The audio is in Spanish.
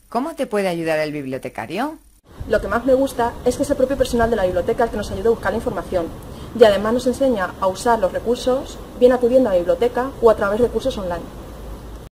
¿Cómo te puede ayudar el bibliotecario? Lo que más me gusta es que es el propio personal de la biblioteca el que nos ayuda a buscar la información y además nos enseña a usar los recursos bien acudiendo a la biblioteca o a través de cursos online.